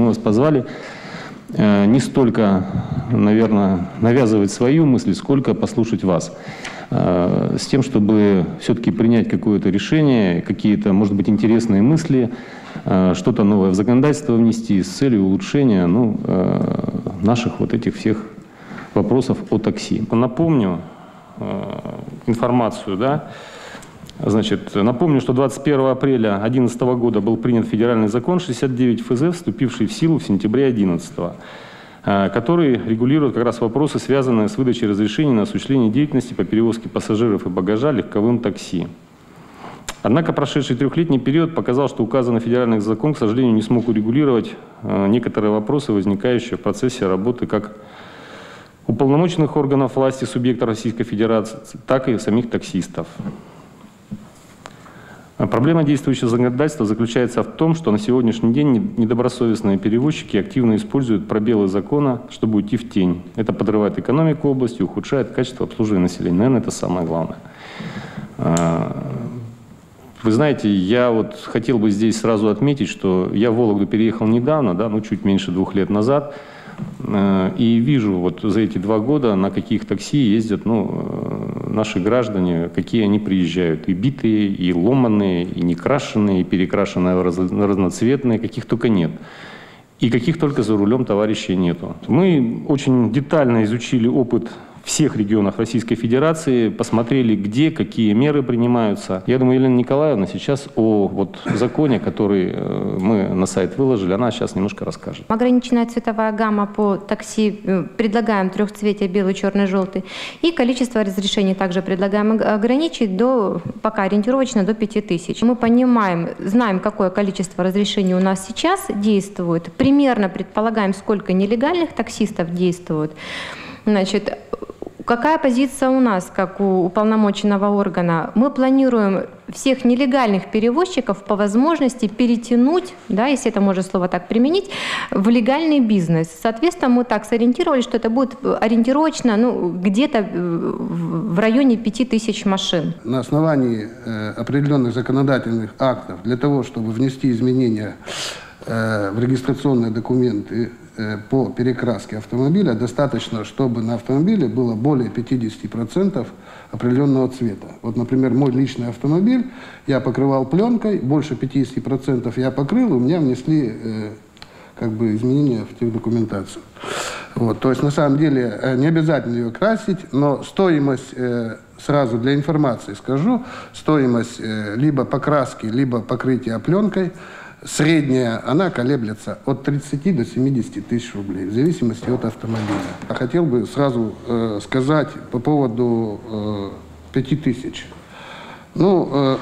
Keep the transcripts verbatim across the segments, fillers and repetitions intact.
Мы вас позвали не столько, наверное, навязывать свою мысль, сколько послушать вас. С тем, чтобы все-таки принять какое-то решение, какие-то, может быть, интересные мысли, что-то новое в законодательство внести с целью улучшения ну, наших вот этих всех вопросов о такси. Напомню информацию, да. Значит, напомню, что двадцать первого апреля две тысячи одиннадцатого года был принят федеральный закон шестьдесят девять эф зэ, вступивший в силу в сентябре две тысячи одиннадцатого, который регулирует как раз вопросы, связанные с выдачей разрешений на осуществление деятельности по перевозке пассажиров и багажа легковым такси. Однако прошедший трехлетний период показал, что указанный федеральный закон, к сожалению, не смог урегулировать некоторые вопросы, возникающие в процессе работы как уполномоченных органов власти субъекта Российской Федерации, так и самих таксистов. Проблема действующего законодательства заключается в том, что на сегодняшний день недобросовестные перевозчики активно используют пробелы закона, чтобы уйти в тень. Это подрывает экономику области, ухудшает качество обслуживания населения. Наверное, это самое главное. Вы знаете, я вот хотел бы здесь сразу отметить, что я в Вологду переехал недавно, да, ну чуть меньше двух лет назад, и вижу вот за эти два года, на каких такси ездят ну, наши граждане, какие они приезжают. И битые, и ломаные, и некрашенные, и перекрашенные, разноцветные, каких только нет. И каких только за рулем товарищей нету. Мы очень детально изучили опыт всех регионов Российской Федерации, посмотрели, где, какие меры принимаются. Я думаю, Елена Николаевна сейчас о вот, законе, который мы на сайт выложили, она сейчас немножко расскажет. Ограниченная цветовая гамма по такси, предлагаем трехцветия, белый, черный, желтый. И количество разрешений также предлагаем ограничить до, пока ориентировочно до пяти тысяч. Мы понимаем, знаем, какое количество разрешений у нас сейчас действует, примерно предполагаем, сколько нелегальных таксистов действует. Значит, какая позиция у нас, как у уполномоченного органа? Мы планируем всех нелегальных перевозчиков по возможности перетянуть, да, если это можно слово так применить, в легальный бизнес. Соответственно, мы так сориентировались, что это будет ориентировочно ну, где-то в районе пяти тысяч машин. На основании э, определенных законодательных актов для того, чтобы внести изменения э, в регистрационные документы по перекраске автомобиля, достаточно, чтобы на автомобиле было более пятидесяти процентов определенного цвета. Вот, например, мой личный автомобиль я покрывал пленкой, больше пятидесяти процентов я покрыл, и у меня внесли э, как бы изменения в техдокументацию. Вот, то есть, на самом деле, не обязательно ее красить, но стоимость, э, сразу для информации скажу, стоимость э, либо покраски, либо покрытия пленкой, средняя, она колеблется от тридцати до семидесяти тысяч рублей, в зависимости от автомобиля. Я хотел бы сразу э, сказать по поводу э, пяти тысяч. Ну, э,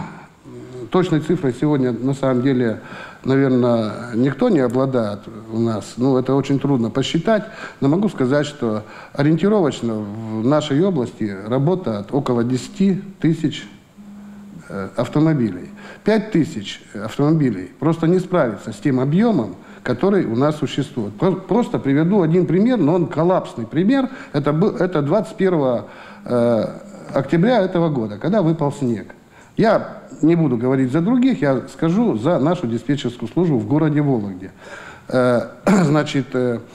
точной цифрой сегодня, на самом деле, наверное, никто не обладает у нас. Ну, это очень трудно посчитать, но могу сказать, что ориентировочно в нашей области работает около десяти тысяч автомобилей. пять тысяч автомобилей просто не справится с тем объемом, который у нас существует. Просто приведу один пример, но он коллапсный пример. Это, это двадцать первого октября этого года, когда выпал снег. Я не буду говорить за других, я скажу за нашу диспетчерскую службу в городе Вологде. Значит,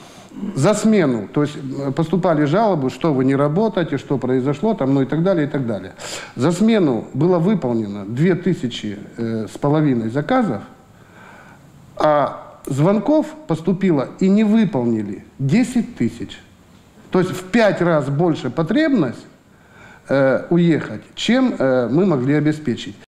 за смену, то есть поступали жалобы, что вы не работаете, что произошло, там, ну и так далее, и так далее. За смену было выполнено две тысячи э, с половиной заказов, а звонков поступило и не выполнили десять тысяч. То есть в пять раз больше потребность э, уехать, чем э, мы могли обеспечить.